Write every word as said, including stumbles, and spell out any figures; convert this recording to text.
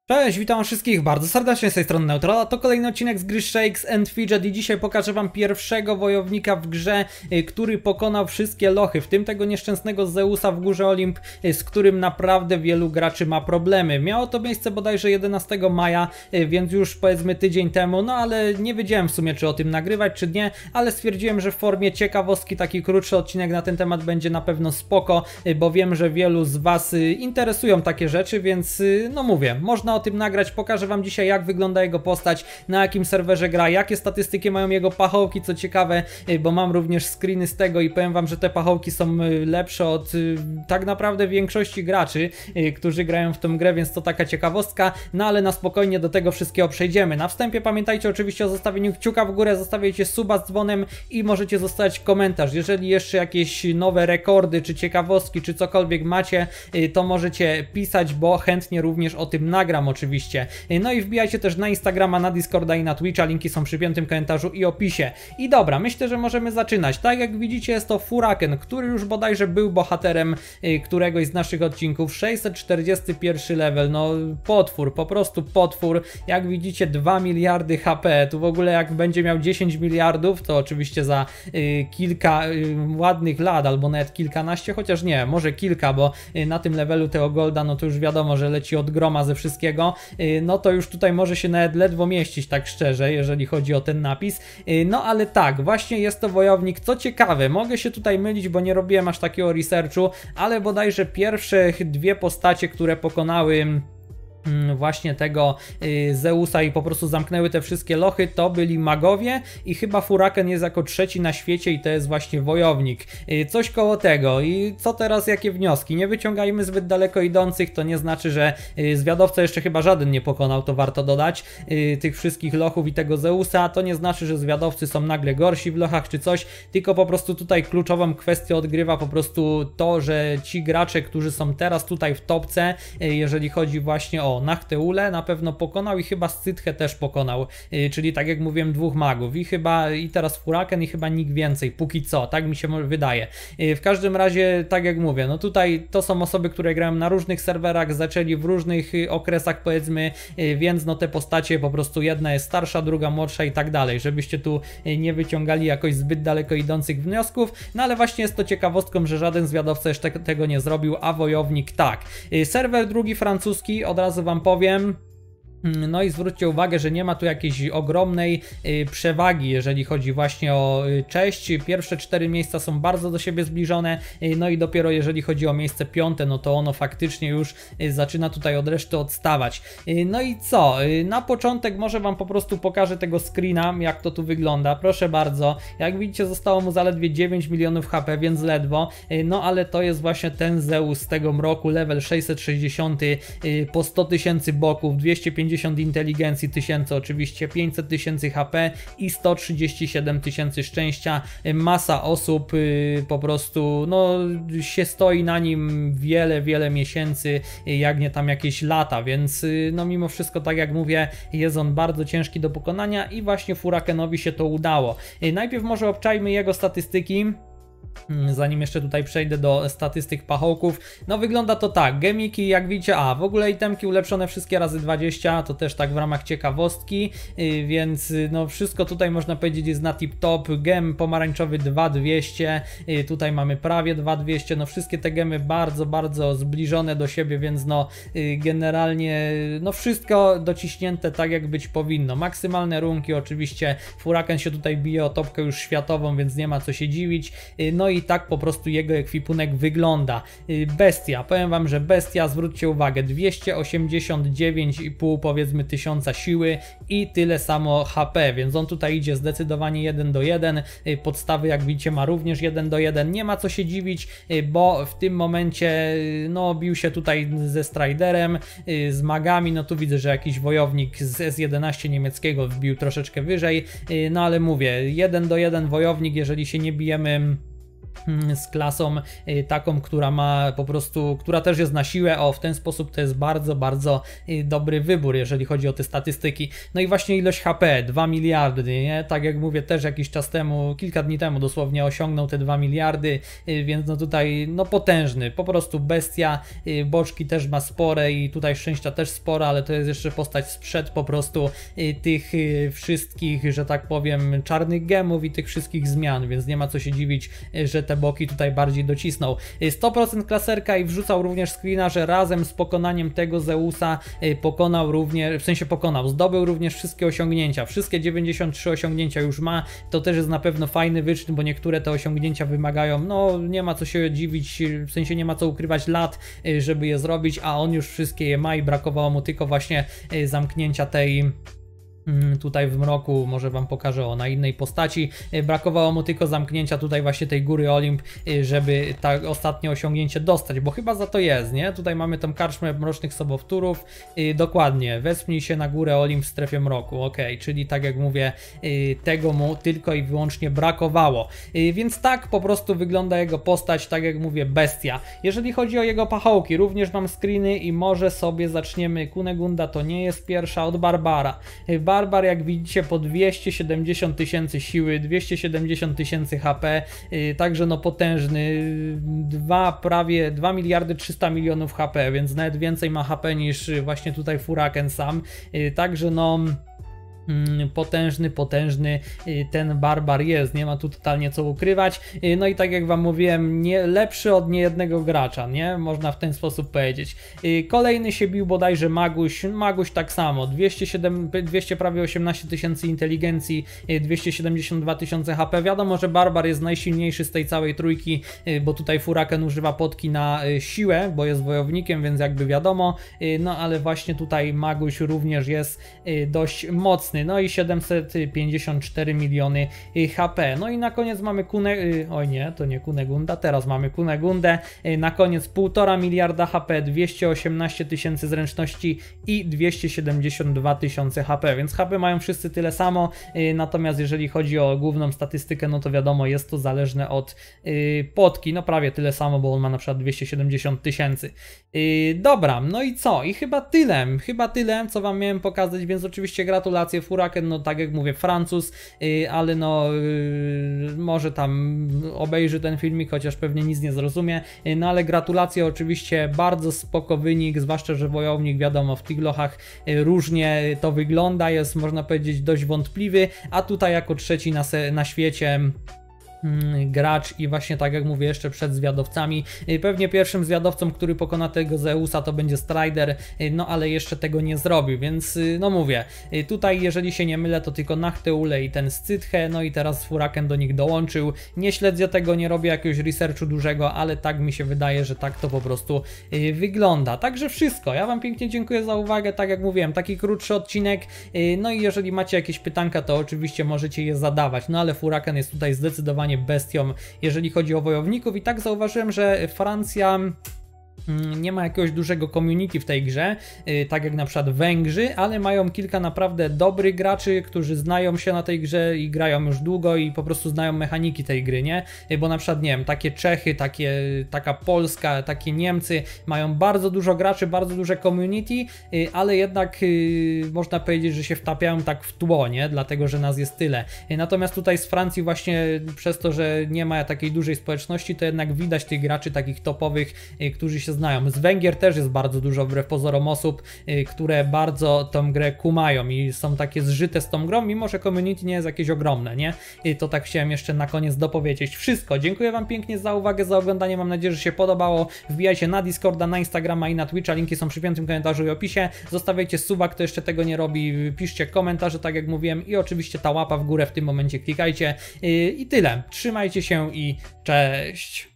Cześć, witam wszystkich bardzo serdecznie z tej strony Neutrala. To kolejny odcinek z gry Shakes and Fidget i dzisiaj pokażę wam pierwszego wojownika w grze, który pokonał wszystkie lochy, w tym tego nieszczęsnego Zeusa w górze Olimp, z którym naprawdę wielu graczy ma problemy. Miało to miejsce bodajże jedenastego maja, więc już powiedzmy tydzień temu, no ale nie wiedziałem w sumie, czy o tym nagrywać, czy nie, ale stwierdziłem, że w formie ciekawostki taki krótszy odcinek na ten temat będzie na pewno spoko, bo wiem, że wielu z was interesują takie rzeczy, więc no mówię, można o tym nagrać, pokażę wam dzisiaj, jak wygląda jego postać, na jakim serwerze gra, jakie statystyki mają jego pachołki, co ciekawe, bo mam również screeny z tego i powiem wam, że te pachołki są lepsze od tak naprawdę większości graczy, którzy grają w tą grę, więc to taka ciekawostka, no ale na spokojnie do tego wszystkiego przejdziemy. Na wstępie pamiętajcie oczywiście o zostawieniu kciuka w górę, zostawiajcie suba z dzwonem i możecie zostawić komentarz. Jeżeli jeszcze jakieś nowe rekordy, czy ciekawostki, czy cokolwiek macie, to możecie pisać, bo chętnie również o tym nagram oczywiście. No i wbijajcie też na Instagrama, na Discorda i na Twitcha, linki są przy piątym komentarzu i opisie. I dobra, myślę, że możemy zaczynać. Tak jak widzicie, jest to Furaken, który już bodajże był bohaterem któregoś z naszych odcinków. sześćset czterdziesty pierwszy level, no potwór, po prostu potwór. Jak widzicie, dwa miliardy H P, tu w ogóle jak będzie miał dziesięć miliardów, to oczywiście za y, kilka y, ładnych lat, albo nawet kilkanaście, chociaż nie, może kilka, bo y, na tym levelu tego golda, no to już wiadomo, że leci od groma ze wszystkiego. No to już tutaj może się nawet ledwo mieścić, tak szczerze, jeżeli chodzi o ten napis. No ale tak, właśnie jest to wojownik. Co ciekawe, mogę się tutaj mylić, bo nie robiłem aż takiego researchu, ale bodajże pierwsze dwie postacie, które pokonały właśnie tego Zeusa i po prostu zamknęły te wszystkie lochy, to byli magowie i chyba Furaken jest jako trzeci na świecie i to jest właśnie wojownik. Coś koło tego. I co teraz, jakie wnioski? Nie wyciągajmy zbyt daleko idących, to nie znaczy, że zwiadowca jeszcze chyba żaden nie pokonał, to warto dodać, tych wszystkich lochów i tego Zeusa, to nie znaczy, że zwiadowcy są nagle gorsi w lochach czy coś, tylko po prostu tutaj kluczową kwestię odgrywa po prostu to, że ci gracze, którzy są teraz tutaj w topce, jeżeli chodzi właśnie o Nachteule, na pewno pokonał i chyba Scythę też pokonał, yy, czyli tak jak mówiłem, dwóch magów i chyba i teraz Furaken i chyba nikt więcej, póki co, tak mi się wydaje. Yy, w każdym razie, tak jak mówię, no tutaj to są osoby, które grają na różnych serwerach, zaczęli w różnych yy, okresach powiedzmy, yy, więc no te postacie po prostu jedna jest starsza, druga młodsza i tak dalej, żebyście tu yy, nie wyciągali jakoś zbyt daleko idących wniosków, no ale właśnie jest to ciekawostką, że żaden zwiadowca jeszcze tego nie zrobił, a wojownik tak. Yy, serwer drugi francuski, od razu wam powiem. No i zwróćcie uwagę, że nie ma tu jakiejś ogromnej y, przewagi, jeżeli chodzi właśnie o y, cześć. Pierwsze cztery miejsca są bardzo do siebie zbliżone, y, no i dopiero jeżeli chodzi o miejsce piąte, no to ono faktycznie już y, zaczyna tutaj od reszty odstawać. Y, no i co? Y, na początek może wam po prostu pokażę tego screena, jak to tu wygląda. Proszę bardzo, jak widzicie, zostało mu zaledwie dziewięć milionów H P, więc ledwo. Y, no ale to jest właśnie ten Zeus z tego mroku, level sześćset sześćdziesiąt, y, po sto tysięcy boków, dwieście pięćdziesiąt inteligencji, tysięcy oczywiście, pięćset tysięcy H P i sto trzydzieści siedem tysięcy szczęścia. Masa osób yy, po prostu no się stoi na nim wiele, wiele miesięcy, jak nie tam jakieś lata, więc yy, no mimo wszystko, tak jak mówię, jest on bardzo ciężki do pokonania i właśnie Furakenowi się to udało. Yy, najpierw może obczajmy jego statystyki, zanim jeszcze tutaj przejdę do statystyk pachołków. No wygląda to tak, gemiki jak widzicie, a w ogóle itemki ulepszone wszystkie razy dwadzieścia, to też tak w ramach ciekawostki, yy, więc no wszystko tutaj można powiedzieć jest na tip top. Gem pomarańczowy dwa tysiące dwieście, yy, tutaj mamy prawie dwa tysiące dwieście, no wszystkie te gemy bardzo, bardzo zbliżone do siebie, więc no yy, generalnie no wszystko dociśnięte tak jak być powinno. Maksymalne runki oczywiście, Furaken się tutaj bije o topkę już światową, więc nie ma co się dziwić. Yy, no i tak po prostu jego ekwipunek wygląda. Bestia, powiem wam, że bestia, zwróćcie uwagę, dwieście osiemdziesiąt dziewięć i pół powiedzmy tysiąca siły i tyle samo H P, więc on tutaj idzie zdecydowanie jeden do jeden, podstawy jak widzicie ma również jeden do jeden, nie ma co się dziwić, bo w tym momencie no bił się tutaj ze Striderem, z magami, no tu widzę, że jakiś wojownik z S jedenaście niemieckiego wbił troszeczkę wyżej, no ale mówię, jeden do jeden wojownik, jeżeli się nie bijemy z klasą taką, która ma po prostu, która też jest na siłę. O, w ten sposób to jest bardzo, bardzo dobry wybór, jeżeli chodzi o te statystyki. No i właśnie ilość H P, dwa miliardy, nie? Tak jak mówię, też jakiś czas temu, kilka dni temu dosłownie osiągnął te dwa miliardy, więc no tutaj, no potężny, po prostu bestia. Boczki też ma spore i tutaj szczęścia też sporo, ale to jest jeszcze postać sprzed po prostu tych wszystkich, że tak powiem, czarnych gemów i tych wszystkich zmian, więc nie ma co się dziwić, że te boki tutaj bardziej docisnął. sto procent klaserka i wrzucał również screena, że razem z pokonaniem tego Zeusa pokonał również, w sensie pokonał, zdobył również wszystkie osiągnięcia. Wszystkie dziewięćdziesiąt trzy osiągnięcia już ma. To też jest na pewno fajny wyczyn, bo niektóre te osiągnięcia wymagają, no nie ma co się dziwić, w sensie nie ma co ukrywać lat, żeby je zrobić, a on już wszystkie je ma i brakowało mu tylko właśnie zamknięcia tej... Tutaj w mroku, może wam pokażę o na innej postaci, brakowało mu tylko zamknięcia tutaj właśnie tej góry Olimp, żeby tak ostatnie osiągnięcie dostać, bo chyba za to jest, nie? Tutaj mamy tą karczmę mrocznych sobowtórów, dokładnie, wespnij się na górę Olimp w strefie mroku, ok, czyli tak jak mówię, tego mu tylko i wyłącznie brakowało, więc tak po prostu wygląda jego postać, tak jak mówię, bestia. Jeżeli chodzi o jego pachołki, również mam screeny i może sobie zaczniemy. Kunegunda to nie jest pierwsza, od Barbara. Barbar, jak widzicie, po dwieście siedemdziesiąt tysięcy siły, dwieście siedemdziesiąt tysięcy H P, yy, także no potężny, dwa, prawie dwa miliardy trzysta milionów H P, więc nawet więcej ma H P niż właśnie tutaj Furaken sam, yy, także no... potężny, potężny ten Barbar jest, nie ma tu totalnie co ukrywać. No i tak jak wam mówiłem, nie, lepszy od niejednego gracza, nie? Można w ten sposób powiedzieć. Kolejny się bił bodajże Maguś, Maguś tak samo, dwieście siedem, dwieście prawie osiemnaście tysięcy inteligencji, dwieście siedemdziesiąt dwa tysiące H P. Wiadomo, że Barbar jest najsilniejszy z tej całej trójki, bo tutaj Furaken używa potki na siłę, bo jest wojownikiem, więc jakby wiadomo, no ale właśnie tutaj Maguś również jest dość mocny. No i siedemset pięćdziesiąt cztery miliony H P. No i na koniec mamy Kune... Oj nie, to nie Kunegunda, teraz mamy Kunegundę. Na koniec półtora miliarda H P, dwieście osiemnaście tysięcy zręczności i dwieście siedemdziesiąt dwa tysiące H P, więc H P mają wszyscy tyle samo, natomiast jeżeli chodzi o główną statystykę, no to wiadomo, jest to zależne od potki, no prawie tyle samo, bo on ma na przykład dwieście siedemdziesiąt tysięcy. Dobra, no i co? I chyba tyle, chyba tyle, co wam miałem pokazać, więc oczywiście gratulacje. Furaken, no tak jak mówię, Francuz, yy, ale no yy, może tam obejrzy ten filmik, chociaż pewnie nic nie zrozumie, yy, no ale gratulacje, oczywiście bardzo spoko wynik, zwłaszcza, że wojownik, wiadomo, w tych lochach yy, różnie to wygląda, jest, można powiedzieć, dość wątpliwy, a tutaj jako trzeci na, na świecie gracz i właśnie tak jak mówię, jeszcze przed zwiadowcami. Pewnie pierwszym zwiadowcą, który pokona tego Zeusa, to będzie Strider, no ale jeszcze tego nie zrobił, więc no mówię, tutaj jeżeli się nie mylę, to tylko Nachteule i ten Scythe, no i teraz Furaken do nich dołączył. Nie śledzę tego, nie robię jakiegoś researchu dużego, ale tak mi się wydaje, że tak to po prostu wygląda. Także wszystko, ja wam pięknie dziękuję za uwagę, tak jak mówiłem, taki krótszy odcinek, no i jeżeli macie jakieś pytanka, to oczywiście możecie je zadawać, no ale Furaken jest tutaj zdecydowanie bestią, jeżeli chodzi o wojowników, i tak zauważyłem, że Francja nie ma jakiegoś dużego community w tej grze, tak jak na przykład Węgrzy, ale mają kilka naprawdę dobrych graczy, którzy znają się na tej grze i grają już długo i po prostu znają mechaniki tej gry, nie? Bo na przykład, nie wiem, takie Czechy, takie, taka Polska, takie Niemcy mają bardzo dużo graczy, bardzo duże community, ale jednak można powiedzieć, że się wtapiają tak w tło, nie? Dlatego, że nas jest tyle. Natomiast tutaj z Francji właśnie przez to, że nie ma takiej dużej społeczności, to jednak widać tych graczy takich topowych, którzy się znają. Z Węgier też jest bardzo dużo wbrew pozorom osób, yy, które bardzo tą grę kumają i są takie zżyte z tą grą, mimo że community nie jest jakieś ogromne, nie? I to tak chciałem jeszcze na koniec dopowiedzieć. Wszystko. Dziękuję wam pięknie za uwagę, za oglądanie. Mam nadzieję, że się podobało. Wbijajcie na Discorda, na Instagrama i na Twitcha. Linki są przy piątym komentarzu i opisie. Zostawiajcie suba, kto jeszcze tego nie robi. Piszcie komentarze, tak jak mówiłem, i oczywiście ta łapa w górę w tym momencie klikajcie. Yy, I tyle. Trzymajcie się i cześć!